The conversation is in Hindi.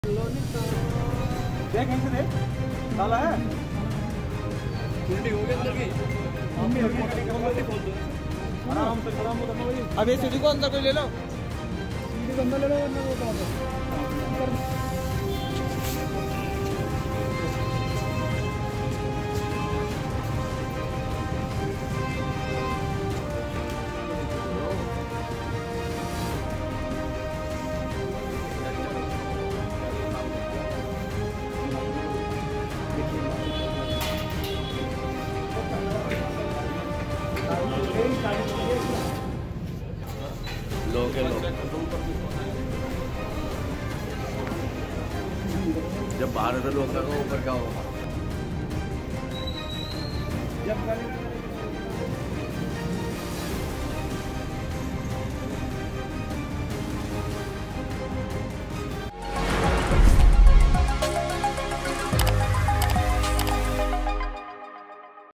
देख कहीं से देख डाला है उल्टी हो गई अंदर की आराम से अब ये सीढ़ी को अंदर कोई ले लो सीढ़ी को अंदर ले लो वरना वो जब 12 लोग का ऊपर का होगा जब